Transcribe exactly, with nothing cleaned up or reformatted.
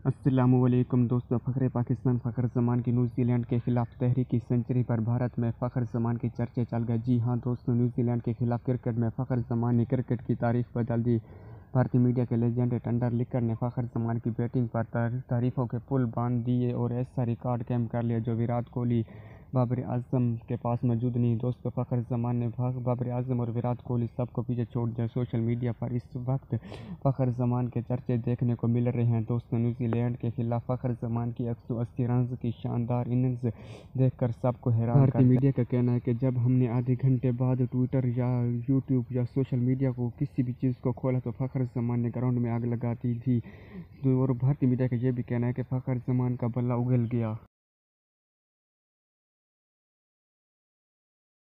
अस्सलामुअलैकुम दोस्तों, फ़ख्र पाकिस्तान फ़ख्र ज़मान की न्यूज़ीलैंड के खिलाफ तहरीकी सेंचुरी पर भारत में फ़ख्र ज़मान की चर्चे चल गए। जी हां दोस्तों, न्यूजीलैंड के खिलाफ क्रिकेट में फ़ख्र ज़मान ने क्रिकेट की तारीफ बदल दी। भारतीय मीडिया के लेजेंड टेंडर लिकर ने फ़ख्र ज़मान की बैटिंग पर तारीफों के पुल बांध दिए और ऐसा रिकॉर्ड कायम कर लिया जो विराट कोहली बाबर आजम के पास मौजूद नहीं। दोस्तों, फ़ख्र ज़मान ने बाबर आजम और विराट कोहली सबको पीछे छोड़ दिया। सोशल मीडिया पर इस वक्त फ़ख्र ज़मान के चर्चे देखने को मिल रहे हैं। दोस्तों, न्यूजीलैंड के खिलाफ फ़ख्र ज़मान की एक सौ अस्सी रन की शानदार इनिंग्स देखकर सबको हैरान भारतीय मीडिया का कहना है कि जब हमने आधे घंटे बाद ट्विटर या यूट्यूब या सोशल मीडिया को किसी भी चीज़ को खोला तो फ़ख्र ज़मान ने ग्राउंड में आग लगा दी थी। और भारतीय मीडिया का यह भी कहना है कि फ़ख्र ज़मान का बल्ला उगल गया।